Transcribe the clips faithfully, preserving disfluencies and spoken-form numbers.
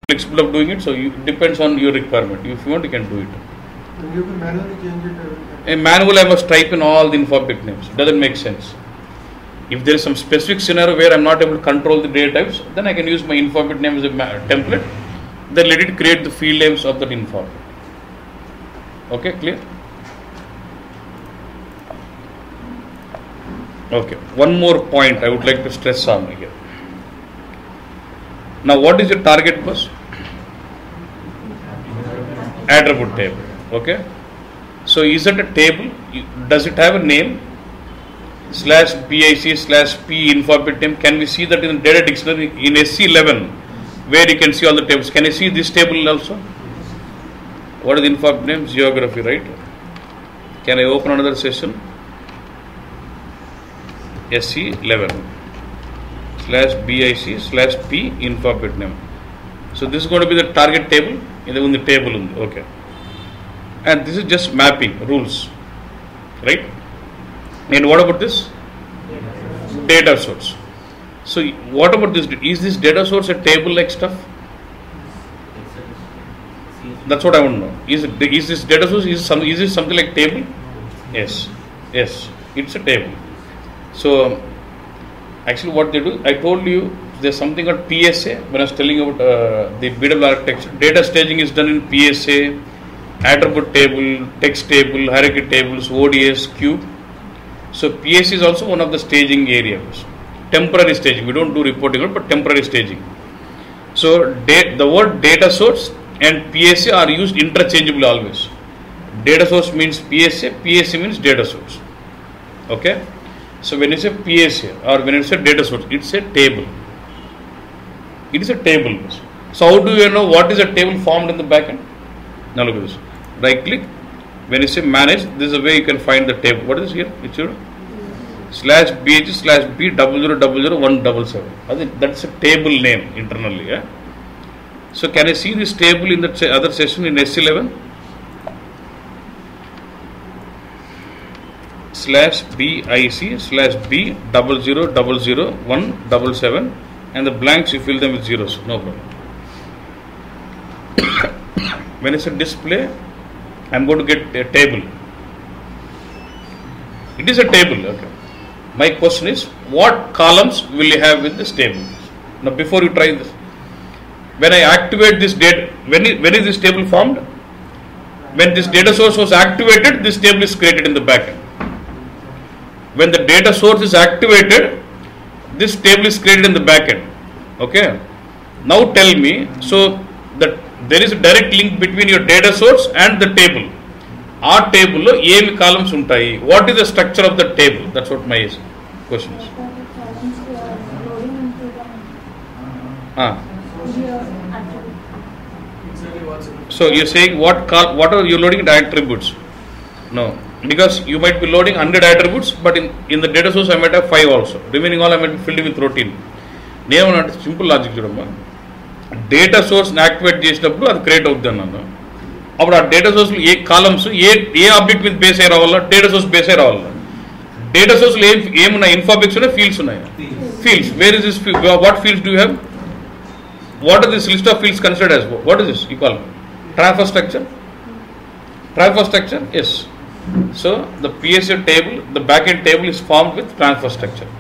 flexible of doing it, so you, it depends on your requirement. If you want, you can do it. And you can manually change it. A manual, I must type in all the infobit names. It doesn't make sense. If there is some specific scenario where I'm not able to control the data types, then I can use my infobit name as a template. Then let it create the field names of that infobit. Okay, clear? Okay, one more point I would like to stress on here. Now, what is your target bus? Attribute table. Okay. So, is it a table? Does it have a name? Slash pic slash p infobit name. Can we see that in the data dictionary in S C eleven, where you can see all the tables? Can you see this table also? What is the infobit name? Geography, right? Can I open another session? S C eleven slash bic slash p infobit name. So this is going to be the target table in the table. Okay. And this is just mapping rules, right? And what about this? Data source. So what about this? Is this data source a table like stuff? That's what I want to know. Is it, is this data source, is, some, is this something like table? Yes. Yes. It's a table. So actually what they do, I told you there's something called P S A when I was telling about uh, the B W architecture. Data staging is done in P S A, attribute table, text table, hierarchy tables, O D S, cube. So P S A is also one of the staging areas. Temporary staging, we don't do reporting, but temporary staging. So the word data source and P S A are used interchangeably always. Data source means P S A, P S A means data source. Okay. So when you say P S A or when you say data source, it's a table. It is a table. So how do you know what is a table formed in the backend? Now look at this. Right click. When you say manage, this is the way you can find the table. What is here? It's your slash bh slash b double zero double zero one double seven. That's a table name internally. Yeah? So can I see this table in the other session in S eleven? Slash bic slash b double zero double zero one double seven, and the blanks you fill them with zeros. No problem. When it's a display, I'm going to get a table. It is a table. Okay. My question is, what columns will you have with this table? Now, before you try this, when I activate this data, when is, when is this table formed? When this data source was activated, this table is created in the backend. When the data source is activated, this table is created in the backend. Okay. Now tell me, so that there is a direct link between your data source and the table. Our table lo em columns untayi. What is the structure of the table? That's what my question is. Ah. So you're saying what col what are you loading the attributes? No, because you might be loading one hundred attributes, but in, in the data source I might have five also. Remaining all I might be filled with routine. Name not simple logic chudamma. Data source activate చేసినప్పుడు అది create అవుతుంది అన్నాను. అప్పుడు ఆ data source ఏ columns ఏ ఏ object మీద బేస్ అయ్యి రావాలా, డేటా సోర్స్ బేస్ అయ్యి రావాలా. డేటా సోర్స్ లో ఏం ఏమున్నాయి, ఇన్ఫోబిక్స్ ఉన్నాయి, ఫీల్డ్స్ ఉన్నాయి. Fields, where is this, what fields do you have? What are this list of fields considered as? What is this? You call transfer structure. Transfer structure, yes. So the P S A table, the backend table is formed with transfer structure.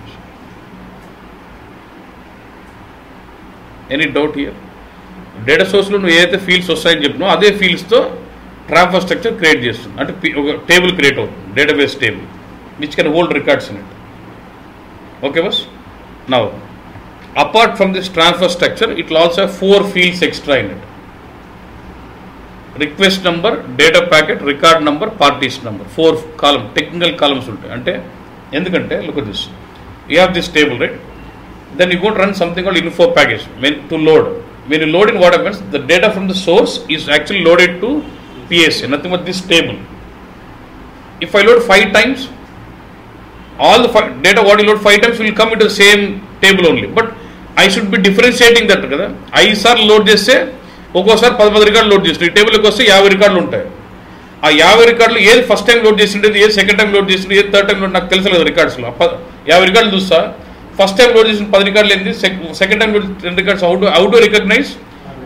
Any doubt here? Data source lo nu edaithe fields vastayani cheppino ade fields tho transfer structure create chestundi. Ante oka table create avutundi, database table which can hold records in it. Okay boss? Now apart from this transfer structure, it will also have four fields extra in it. Request number, data packet, record number, partition number. Four column, technical columns ఉంటాయి. అంటే ఎందుకంటే look at this. You have this table, right? Then you go to run something called info package when to load. When you load in, what happens? The data from the source is actually loaded to P S A, nothing but this table. If I load five times, all the five, data what you load five times will come into the same table only. But I should be differentiating that కదా. ఐదు సార్లు load చేస్తే ఒక్కోసారి పది పది రికార్డులు load చేస్తుంది. ఈ టేబుల్కి వస్తే యాభై రికార్డులు ఉంటాయి. ఆ యాభై రికార్డులు ఏది ఫస్ట్ టైం లోడ్ చేసిండేది, ఏది సెకండ్ టైం లోడ్ చేసింది, ఏది థర్డ్ టైం లోడ్ నాకు తెలుసు లేదు. రికార్డ్స్లో యాభై రికార్డులు చూస్తా, ఫస్ట్ టైం లోడ్ చేసిన పది రికార్డులు ఏంటి, second time load ten records. How to how to recognize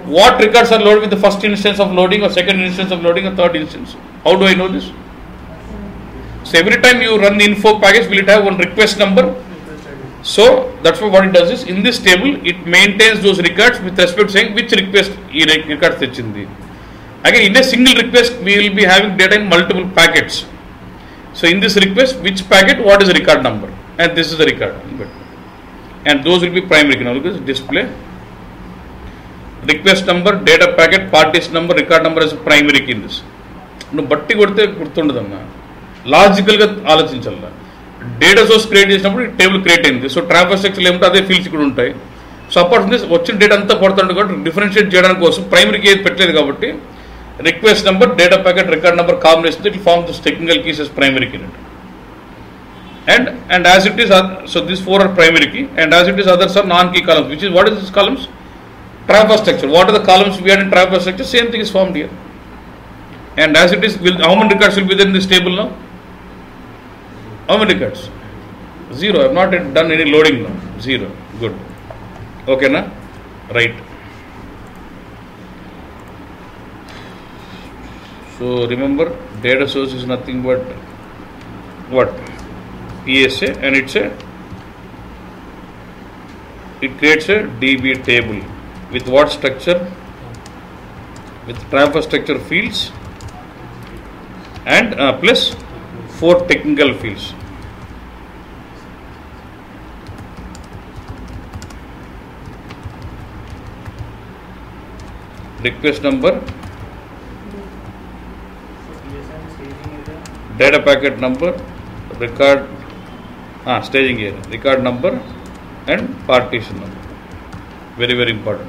what records are loaded with the first instance of loading or second instance of loading or third instance. How do I know this? So every time you run the info package, will it have one request number? So that's what it does is, in this table, it maintains those records with respect to saying which request e records techindi. Again, in a single request, we will be having data in multiple packets. So in this request, which packet, what is the record number? And this is the record. And those will be primary key. Now look at this display. Request number, data packet, partition number, record number as a primary key in this. No, batti kodte gurtundadamma. Logical ga aalochinchalla. Data source create చేసినప్పుడు table create అయింది. So transfer structure ఏమంటే అదే fields ఇక్కడ ఉంటాయి. So apart from this వచ్చిన data అంతా పడుతుంది కాబట్టి డిఫరెన్షియేట్ చేయడానికి కోసం ప్రైమరీ కీ ఏది పెట్టలేదు కాబట్టి request number, data packet, record number combination it form this technical keys as primary key. And and as it is, so these four are primary key, and as it is others are non key columns. Which is, what is this columns? Transfer structure. What are the columns we had in transfer structure? Same thing is formed here. And as it is, will, how many records will be there in this table now? How many records? Zero. I have not yet done any loading now. Zero. Good. Okay, na? Right. So remember, data source is nothing but what? P S A, and it's a it creates a D B table with what structure? With transfer structure fields and uh, plus four technical fields. Request number, data packet number, record ah, staging area, record number and partition number. Very very important.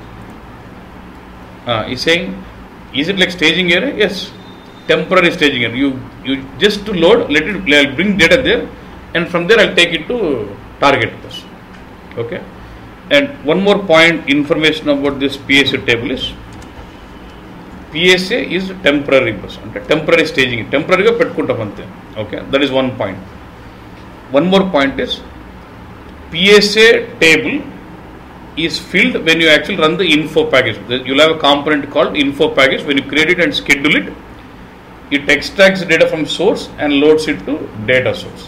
Ah, he's saying, is it like staging area? Yes, temporary staging area. You you just to load, let it I'll bring data there, and from there I'll take it to target bus. Okay. And one more point information about this P S A table is, P S A is temporary bus, temporary staging, temporary ga pettukuntam ante. Okay, that is one point. One more point is, P S A table is filled when you actually run the info package. You'll have a component called info package. When you create it and schedule it, it extracts data from source and loads it to data source.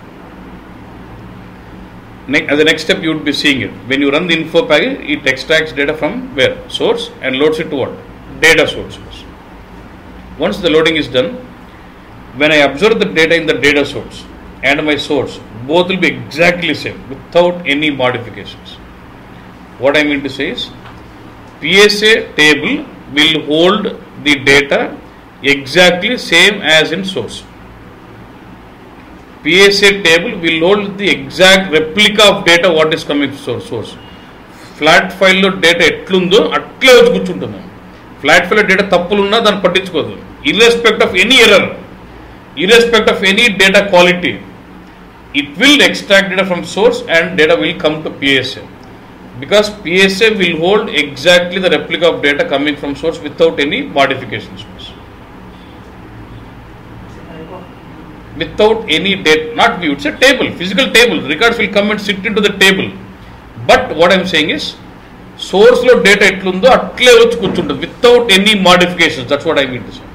As the next step, you would be seeing it. When you run the info package, it extracts data from where? Source, and loads it to what? Data source. Once the loading is done, when I observe the data in the data source and my source, both will be exactly same without any modifications. What I mean to say is, P S A table will hold the data exactly same as in source. P S A table will hold the exact replica of data what is coming from source. Flat file lo data etlundo atle vachi kuchuntunna. Flat file data tappulunna dan pattinchukodu. Irrespective of any error, irrespective of any data quality, it will extract data from source and data will come to P S A. Because P S A will hold exactly the replica of data coming from source without any modifications. Without any data, not view, it's a table, physical table. Records will come and sit into the table. But what I am saying is, source lo data etlundo atle vachi kuchuntundi without any modifications. That's what I mean to say.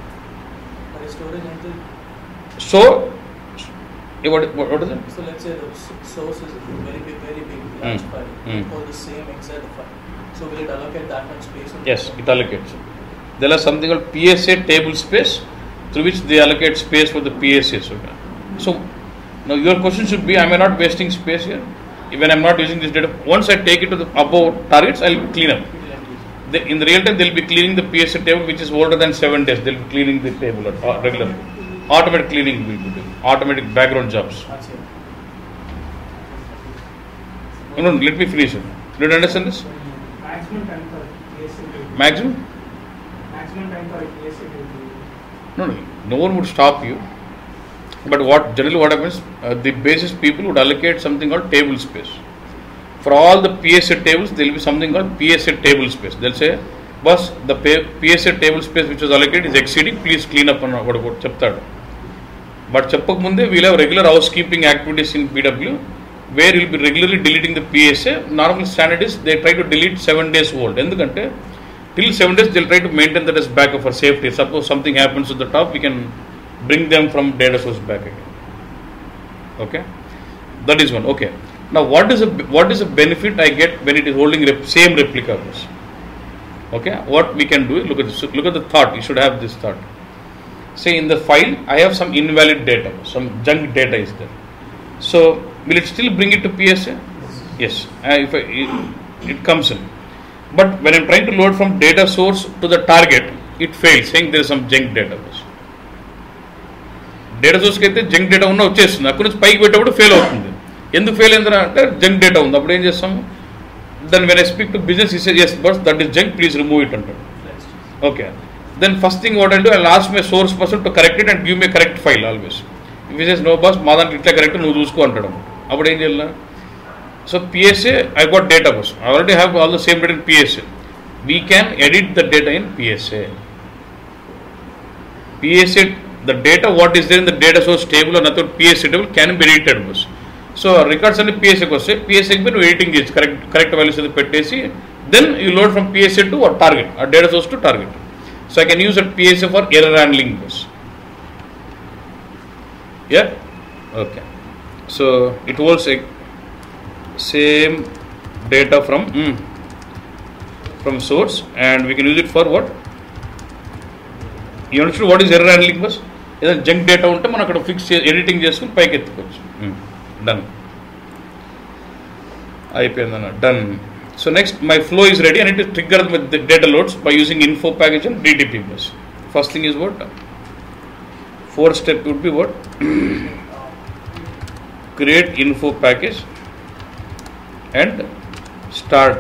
So, what, what, what is it? So let's say the source is very big, very big, large mm. file. Mm. For the same exact file. So will it allocate that much space? Yes, it allocates. There is something called P S A table space, through which they allocate space for the P S A. So, now your question should be, am I not wasting space here? When I am not using this data, once I take it to the above targets, I will clean up. The, in the real time, they will be cleaning the P S A table which is older than seven days. They will be cleaning the table uh, regularly. Automatic cleaning will be doing. Automatic background jobs. No, no, let me finish it. Do you understand this? Maximum time for P S A. Maximum? Maximum time for P S A. No, no, no one would stop you. But what generally what happens, uh, the basis people would allocate something called table space. For all the P S A tables, there will be something called P S A table space. They'll say, boss, the P S A table space which was allocated is exceeding, please clean up on what about chapter. But chappak munde we'll have regular housekeeping activities in P W, where you'll be regularly deleting the P S A. Normal standard is they try to delete seven days old. Endukante till seven days they'll try to maintain that as backup for safety. Suppose something happens at the top, we can bring them from data source back again. Okay, that is one. Okay, now what is a what is a benefit I get when it is holding rep, same replica bus? Okay, what we can do, look at this, look at the thought. You should have this thought. Say in the file I have some invalid data, some junk data is there. So will it still bring it to P S A? Yes, uh, if I, it, it comes in. But when I am trying to load from data source to the target, it fails, saying there is some junk data. Data source అయితే junk data ఉన్న వచ్చేస్తుంది, అక్కడ నుంచి పైకి పెట్టేప్పుడు fail అవుతుంది. ఎందుకు fail అయిందా అంటే జంక్ డేటా ఉంది. అప్పుడు ఏం చేస్తాము, then when I speak to business ఈ says yes but that is junk, please remove it అంటాడు. Okay, then first thing what I do, I'll ask my source person to correct it and give me a correct file always. If he says no boss, మా దాంట్లో ఇట్లా correct నువ్వు చూసుకో అంటాడు. అప్పుడు ఏం చేయాలి? So P S A, I got data bus, I already have all the same data in P S A. We can edit the data in P S A. P S A, the data what is there in the data source table or nothing P S A table can be edited bus. So records అన్ని P S A కి వస్తాయి. P S A కి మీరు editing చేసి correct correct values అది పెట్టేసి then you load from P S A to target, or data source to target. So I can use that P S A for error handling bus. Yeah, okay. So it holds a same data from mm, from source, and we can use it for what? You understood what is error handling bus? ఏదైనా జంక్ డేటా ఉంటే మనం అక్కడ fix editing చేసుకుని పైకి ఎత్తుకోవచ్చు. Done అయిపోయిందన్న, done. So next my flow is ready and it is trigger with data loads by using info package and D T P bus. First thing is what? Fourth step would be what? Create info package and start.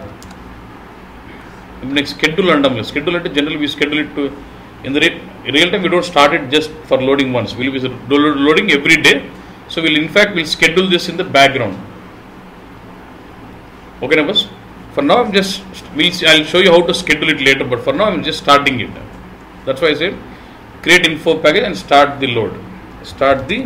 Next schedule and schedule it. Generally we schedule it to in the real time. We don't start it just for loading once. We'll be loading every day. So we'll in fact we'll schedule this in the background. Okay, na boss? For now I'm just we'll see, I'll show you how to schedule it later. But for now I'm just starting it. That's why I said create info package and start the load. Start the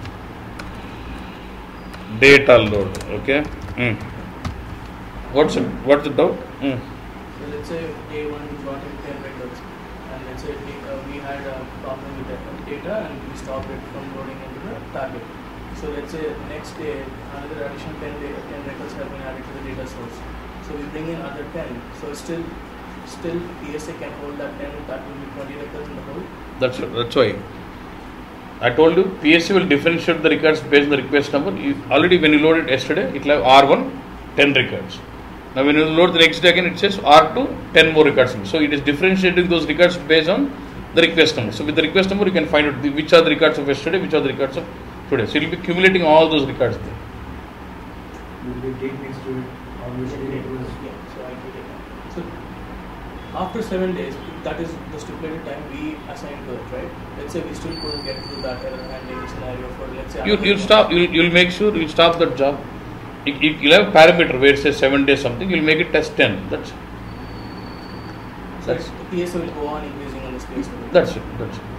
data load. Okay. Mm. What's it? What's the doubt? Mm. So let's say day one we got in ten records, and let's say we, uh, we had a problem with the data and we stopped it from loading into the target. So let's say next day another additional ten, data, ten records have been added to the data source. So we bring in other ten. So still, still P S A can hold that ten. That will be twenty records in the whole. That's that's why I told you P S A will differentiate the records based on the request number. You, already when you loaded yesterday, it will have R one, ten records. Now when you load the next day again, it says R two, ten more records. So it is differentiating those records based on the request number. So with the request number, you can find out the, which are the records of yesterday, which are the records of today. So it will be accumulating all those records there. Will be take next to it, or which day it was. Yeah, so I take it. So after seven days, that is the stipulated time we assign to it, right? Let's say we still couldn't get through that error handling scenario for let's say. You you'll stop. You'll you'll make sure you'll stop that job. You, you'll have a parameter where it says seven days something. You'll make it test ten. That's it. So That's the P S A will go on increasing on the space. That's it. That's it.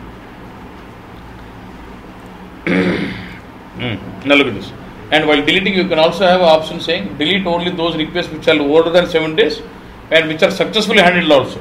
mm. Now look at this. And while deleting, you can also have an option saying delete only those requests which are older than seven days and which are successfully handled also.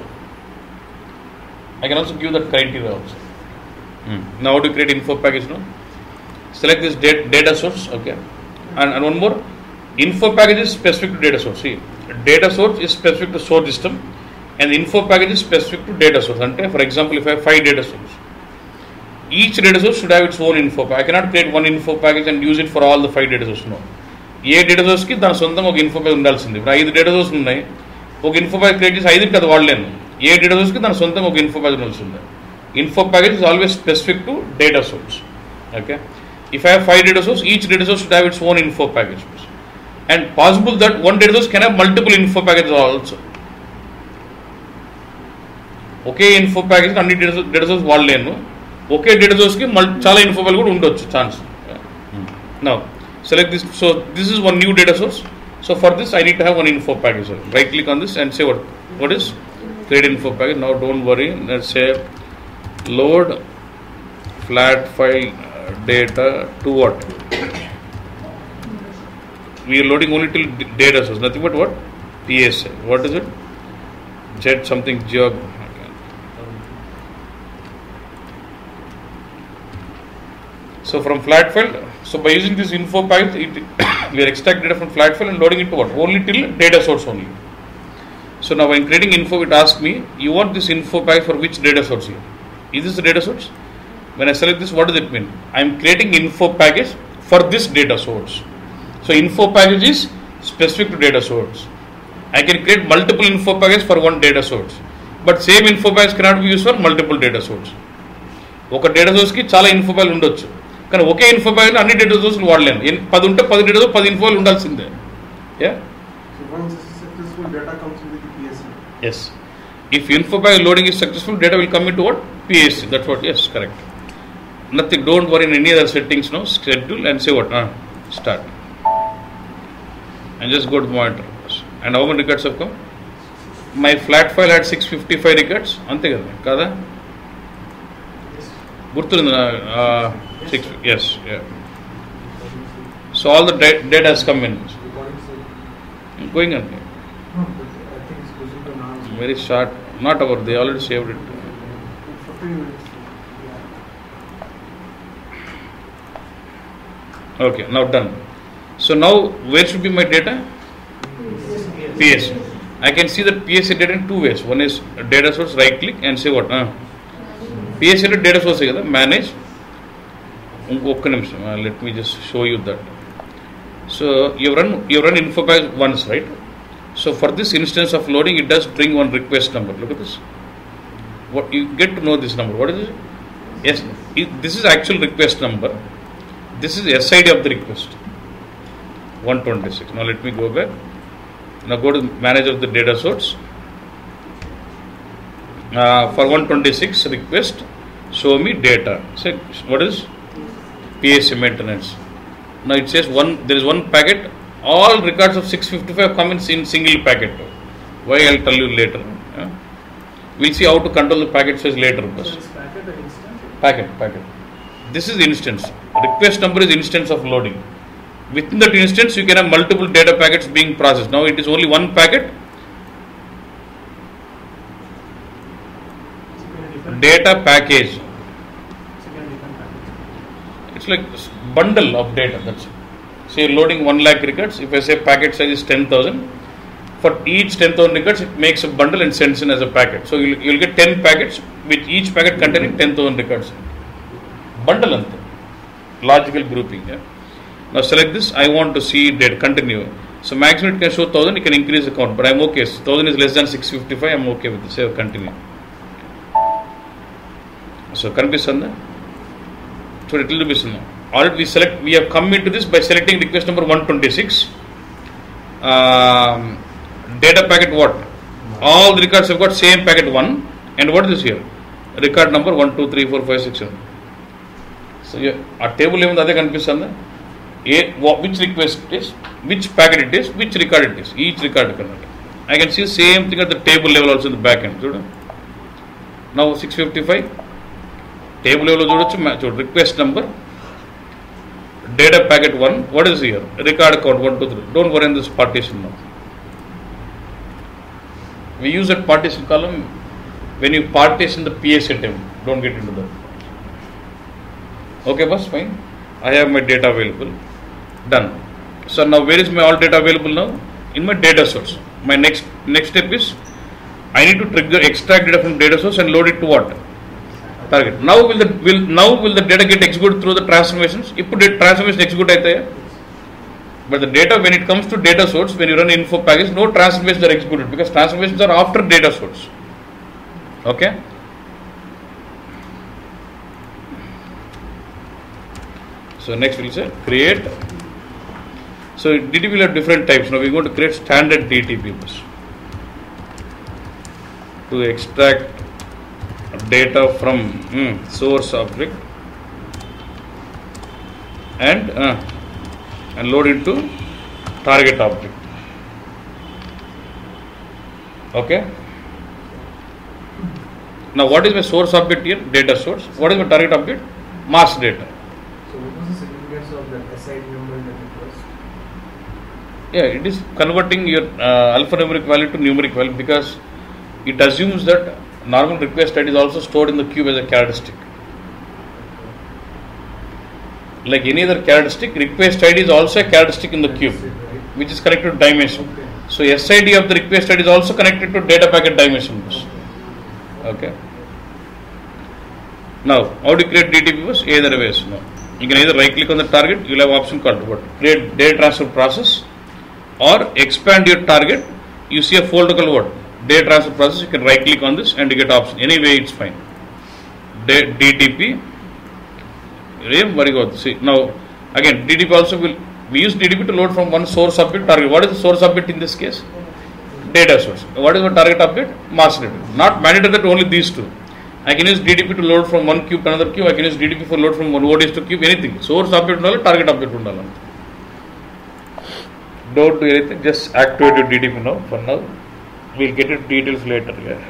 I can also give that criteria also. Mm. Now how to create info package now? Select this data, data source. Okay. And, and one more. Info package is specific to data source. See, data source is specific to source system and the info package is specific to data source. And for example, if I have five data sources, each data source should have its own info package. I cannot create one info package and use it for all the five data sources. No. ఏ data సోర్స్కి దాని సొంతంగా ఒక info package ఉండాల్సింది. ఇప్పుడు ఐదు data source ఉన్నాయి, ఒక ఇన్ఫో ప్యాకేజ్ క్రియేట్ చేసి ఐదుకి అది వాడలేను. ఏ డేటా సోర్స్కి దాని సొంతంగా ఒక ఇన్ఫో ప్యాకేజ్ ఉండాల్సింది. Info package is always specific to data source. Okay, if I have five data source, each data source should have its own info package. And possible that one data source can have multiple info package also. ఒకే info package అన్ని data data source వాడలేను, ఒకే data సోర్స్కి మల్ చాలా info package కూడా ఉండొచ్చు chance. Now select this. So this is one new data source. So for this I need to have one info package. Right click on this and say what what is create info package. Now don't worry, let's say load flat file data to what? We are loading only till data source, nothing but what? P S A. What is it? said something geog. So from flat file, so by using this info package, it, we are extracting data from flat file and loading it to what? Only till data source only. So now when creating info, it asks me, you want this info package for which data source here? Is this the data source? When I select this, what does it mean? I am creating info package for this data source. So info package is specific to data source. I can create multiple info packages for one data source, but same info package cannot be used for multiple data source. ఒక data సోర్స్కి చాలా info ప్యాక్లు ఉండొచ్చు, కానీ ఒకే info ప్యాక్లో అన్ని data సోర్స్లు వాడలేను. పది ఉంటే పది data పది ఇన్ఫోలు ఉండాల్సిందే. Yeah? So once this is successful, data comes with the P S C. Yes. If info package loading is successful, data will come into what? P S C. That's what. Yes, correct. Nothing. Don't worry in any other settings. No, schedule and say what? Uh, start. And just go to monitor. And how many records have come? My flat file had six fifty-five records. Ante kada kada. Gurturunda six. Yes. Yeah. So all the da- data has come in. Going on. No, but I think it's closer to an hour. Very short. Not over. They already saved it. fifteen minutes. Okay. Now done. So now where should be my data? P S. I can see that P S A data in two ways. One is data source, right click and say what? Uh, P S A data source is manage. Uh, let me just show you that. So you run you run info package once, right? So for this instance of loading, it does bring one request number. Look at this. What you get to know this number? What is it? Yes, it, this is actual request number. This is S I D of the request. one twenty-six. Now let me go back. Now go to manager of the data source. Uh, for one twenty-six request, show me data. Say what is P S A maintenance. Now it says one. There is one packet. All records of six fifty-five come in single packet. Why? I'll tell you later. Yeah? We'll see how to control the packet size later. So it's packet or instance? Packet, packet. This is instance. Request number is instance of loading. Within that instance, you can have multiple data packets being processed. Now it is only one packet. Data package. It's like bundle of data. That's it. Say you're loading one lakh records. If I say packet size is ten thousand, for each ten thousand records, it makes a bundle and sends in as a packet. So you'll, you'll get ten packets with each packet containing ten thousand records. Bundle ante. Logical grouping. Yeah? Now select this. I want to see data. Continue. So maximum it can show one thousand. You can increase the count. But I'm okay. one thousand is less than six fifty-five. I'm okay with this. Say continue. So కనిపిస్తుందా? So it will be seen. Already we select. We have come into this by selecting request number one twenty-six. Um, data packet what? All the records have got same packet one. And what is this here? Record number one two three four five six seven. So yeah, our table ఏముంది అదే కనిపిస్తుందా? A, which request it is, which packet it is, which record it is, each record connect. I can see same thing at the table level also in the back end. Now six fifty-five, table level also request number, data packet one, what is here? Record count one two three. Don't worry in this partition now. We use that partition column when you partition the P S A table. Don't get into that. Okay, boss, fine. I have my data available. Done. So now where is my all data available now? In my data source. My next next step is I need to trigger extract data from data source and load it to what? Target. Now will the will now will the data get executed through the transformations? If the transformation execute aitaya, but the data when it comes to data source, when you run info package, no transformations are executed because transformations are after data source. Okay. So next we'll say create. So D T P will have different types. Now we're going to create standard D T P bus to extract data from mm, source object and uh, and load into target object. Okay. Now what is my source object here? Data source. What is my target object? Mass data. So what was the significance of that S I D number in the request? Yeah, it is converting your uh, alphanumeric value to numeric value because it assumes that normal request I D is also stored in the cube as a characteristic. Like any other characteristic, request I D is also a characteristic in the cube, which is connected to dimension. So S I D of the request I D is also connected to data packet dimension bus. Okay. Now, how do you create D T P bus? Either ways. No. You can either right click on the target, you will have option called what? Create data transfer process, or expand your target. You see a folder called what? Data transfer process. You can right click on this and you get option. Anyway, it's fine. D T P. Very good. See now again, D T P also will. We use D T P to load from one source object target. What is the source object in this case? Data source. What is the target object? Master data. Not mandatory that only these two. I can use D T P to load from one cube to another cube. I can use D T P for load from one O D S to cube. Anything. Source object undala, target object undala. Don't do anything. Just activate your D T P now. For now, we'll get into details later. Yeah.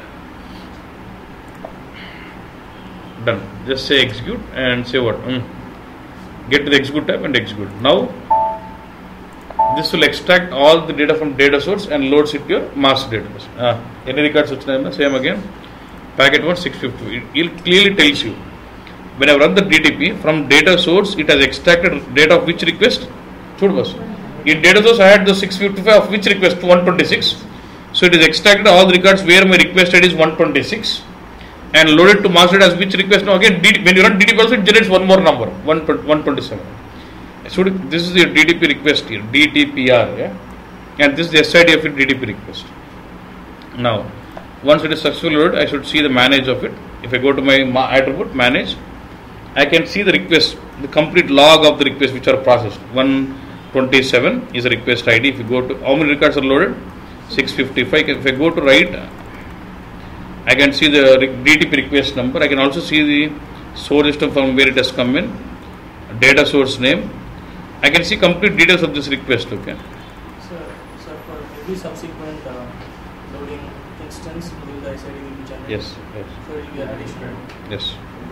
Done. Just say execute and say what? Mm. Get to the execute tab and execute. Now, this will extract all the data from data source and loads it to your master database. Ah, any records same again. Packet one six fifty. It clearly tells you when I run the D T P from data source, it has extracted data of which request? In data source, I had the six fifty-five of which request? one twenty-six. So it is extracted all the records where my request I D is one twenty-six and loaded to master as which request. Now again, when you run D T P also, it generates one more number, one twenty-seven. So this is your D T P request here, D T P R, yeah, and this is the S I D of your D T P request. Now, once it is successfully loaded, I should see the manage of it. If I go to my attribute manage, I can see the request, the complete log of the request which are processed. one twenty-seven is a request I D. If you go to how many records are loaded, six fifty-five. If I go to right, I can see the D T P request number. I can also see the source system from where it has come in, data source name. I can see complete details of this request. Okay. So, so for every subsequent uh, loading instance, will the S I D will be generated? Yes. Yes. So it will be an additional. Yes.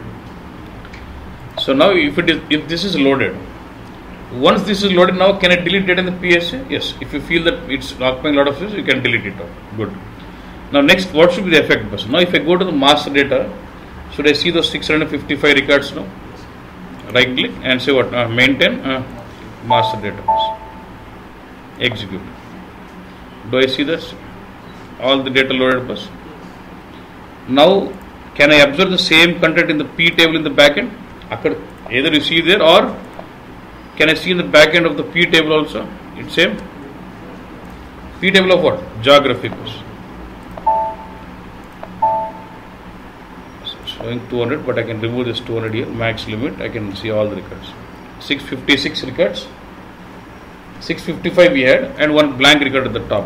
So now, if it is, if this is loaded, once this is loaded, now can I delete data in the P S A? Yes. If you feel that it's occupying a lot of space, you can delete it out. Good. Now next, what should be the effect bus? Now if I go to the master data, should I see those six hundred fifty-five records now? Right click and say what? Uh, maintain uh, master data bus. Execute. Do I see this? All the data loaded bus. Now can I observe the same content in the P table in the backend? Either you see there, or can I see in the backend of the P table also? It's same. P table of what? Geography bus. Showing two hundred, but I can remove this two hundred here, max limit. I can see all the records. six fifty-six records, six fifty-five we had, and one blank record at the top.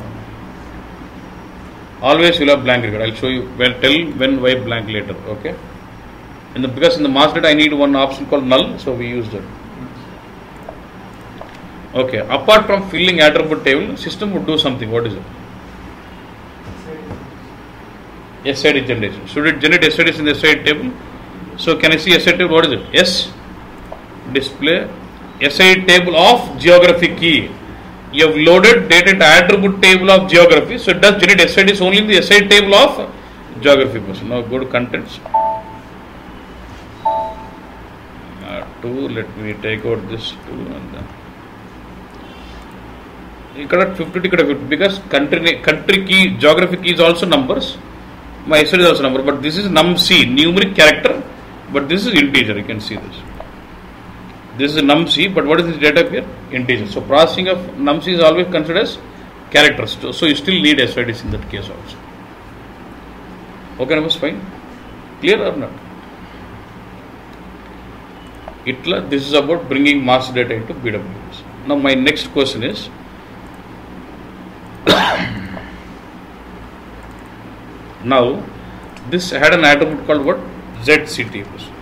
Always you'll have blank record. I'll show you, well, tell when, why blank later. Okay. In the, because in the master data I need one option called null, so we use that. Okay. Apart from filling attribute table, system would do something. What is it? S I D generation. Should it generate S I Ds in the S I D table? So can I see S I D table? What is it? S display S I D table of geography key. You have loaded data into attribute table of geography, so it does generate S I Ds only in the S I D table of geography person. Now go to contents. Uh, two. Let me take out this two and then. You got fifty because country country key geography key is also numbers. My S I D is also number, but this is numc, numeric character, but this is integer. You can see this. This is numc, but what is this data here? Integer. So processing of numc is always considered as characters. So you still need S I Ds in that case also. Okay, numbers fine. Clear or not? Itla, this is about bringing master data into B W S. Now my next question is. Now, this had an attribute called what? Z C T.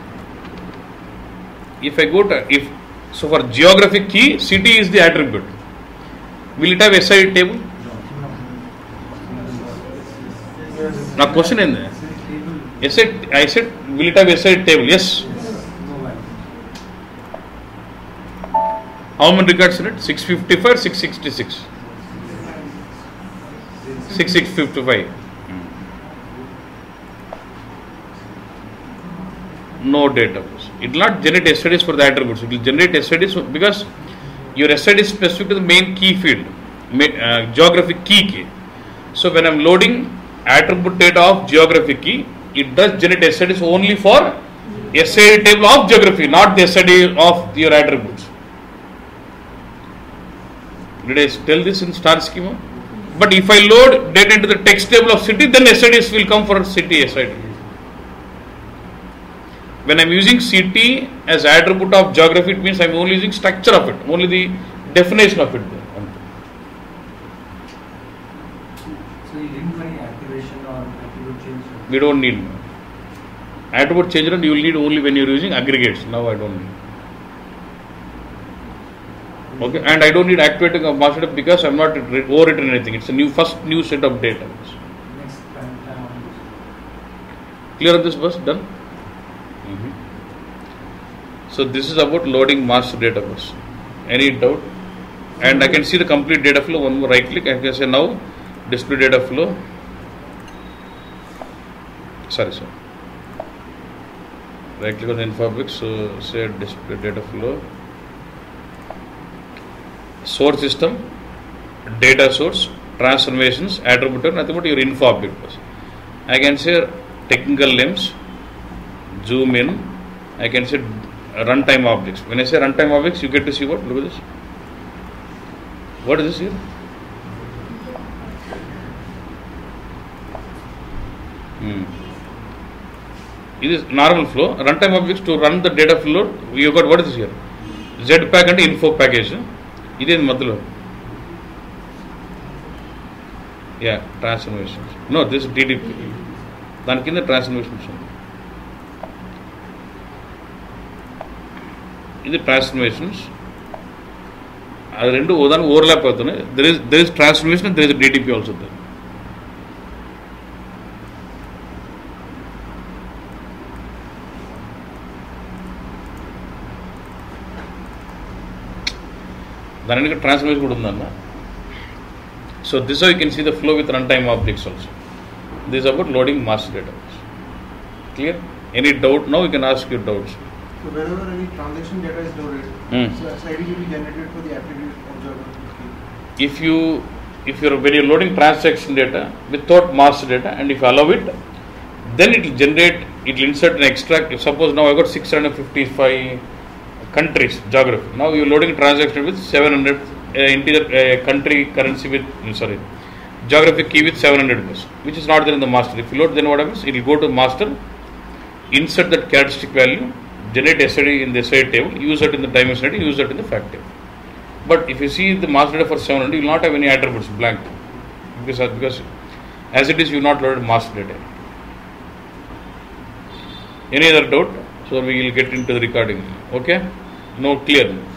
If I go to, if, so for geographic key, city is the attribute. Will it have S I D table? Now question in there. I said, I said, will it have S I D table? Yes. How many records in it? six fifty-five, six sixty-six. six six fifty-five. No data. It will not generate S I Ds for the attributes. It will generate S I Ds because your S I D is specific to the main key field, uh, geographic key key. So when I am loading attribute data of geographic key, it does generate S I Ds only for S I D table of geography, not the S I D of your attributes. Did I tell this in star schema? But if I load data into the text table of city, then S I Ds will come for city S I D. When I am using city as attribute of geography, it means I am only using structure of it, only the definition of it. So you didn't find activation or attribute change? We don't need. Attribute change you will need only when you are using aggregates. Now I don't need. Okay, and I don't need activating of master data because I am not overwritten anything. It's a new first new set of data. Next time, time on this. Clear on this bus? Done? Mm-hmm. So this is about loading master data bus. Any doubt? And I can see the complete data flow. One more right click. I can say now display data flow. Sorry, sir. Right click on the Infobricks. So say display data flow. Source system, data source, transformations, attribute, nothing but your info object. I can say technical names, zoom in, I can say runtime objects. When I say runtime objects, you get to see what? Look at this. What is this here? Hmm. It is normal flow. Runtime objects to run the data flow, you got what is this here? Zpack and info package. ఇదే మధ్యలో యా transformations no this TDP దాని కింద transformations ఉంది ఇది transformations అది రెండు ఉదాహరణ ఓవర్లాప్ అవుతున్నాయి there is there is transformation there is DTP also there దాని వెనక ట్రాన్స్ఫర్మేషన్ కూడా ఉందన్న so this you can see the flow with run time objects also this about loading master data clear any doubt now you can ask your doubts So wherever any transaction data is loaded, Hmm. so S I D will be generated for the attribute observer. if you if you're when you're loading transaction data without master data and if you allow it, then it will generate, it will insert and extract. If suppose now I got six hundred fifty-five countries geography, now you're loading transaction with seven hundred uh, integer uh, country currency with sorry geographic key with seven hundred plus, which is not there in the master. If you load, then what happens? It will go to master, insert that characteristic value, generate S I D in the S I D table, use it in the dimension table, use it in the fact table. But if you see the master data for seven hundred, you will not have any attributes blank because because as it is you not loaded master data. Any other doubt? So we will get into the recording. Okay? No, clear.